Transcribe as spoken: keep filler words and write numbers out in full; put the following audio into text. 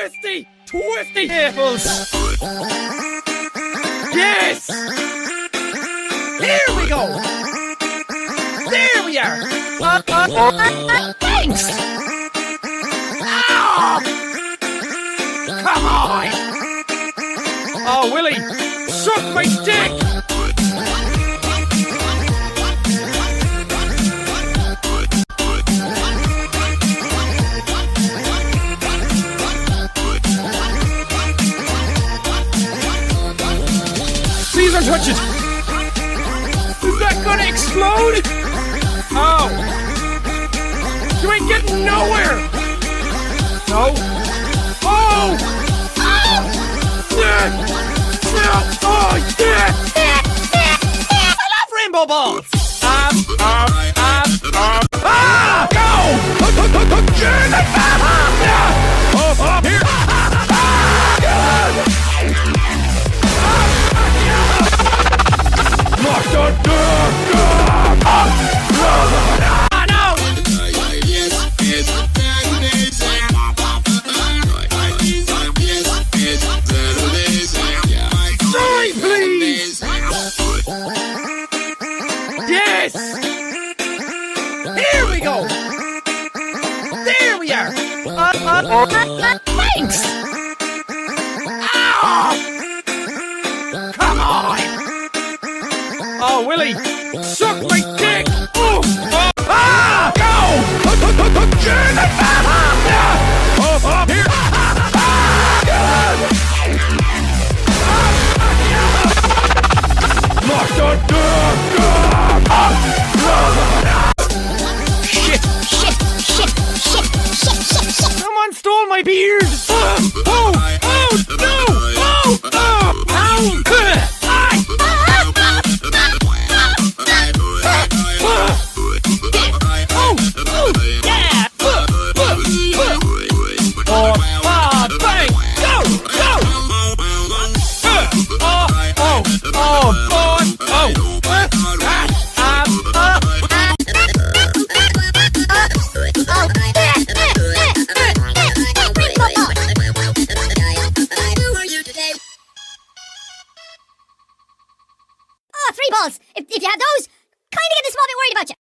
twisty, twisty nipples. Yes. Here we go. There we are. Uh, uh, uh, thanks. Oh. Come on. Oh, Willie, suck my dick. Please don't touch it! Is that gonna explode? Oh! You ain't getting nowhere! No? Oh! Oh! Yeah! Yeah! Oh, yeah! I love rainbow balls! Um, um, um, um. Ah! Go! Oh, oh, here! Lock the door! Ah, no! Sorry, please! Yes! Here we go! There we are! Uh, uh, uh, thanks! Ow! Come on! Oh, Willie! Suck my dick! Oh! Oh! Ah! Go! Oh, oh, here! Lock the door! Shit! Shit! Shit! Shit! Shit! Shit! Shit! Someone stole my beard! Oh! Oh! Oh! No! Oh! Oh! Ow! Ah! Three balls. If, if you had those, kind of get a small bit worried about you.